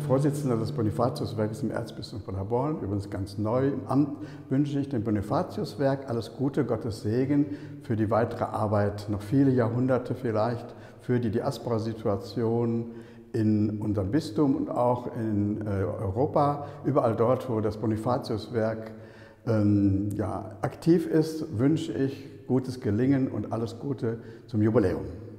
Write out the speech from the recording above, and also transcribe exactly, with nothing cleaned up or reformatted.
Vorsitzender des Bonifatiuswerkes im Erzbistum Paderborn, übrigens ganz neu im Amt, wünsche ich dem Bonifatiuswerk alles Gute, Gottes Segen für die weitere Arbeit, noch viele Jahrhunderte vielleicht, für die Diaspora-Situation in unserem Bistum und auch in äh, Europa. Überall dort, wo das Bonifatiuswerk ähm, ja, aktiv ist, wünsche ich gutes Gelingen und alles Gute zum Jubiläum.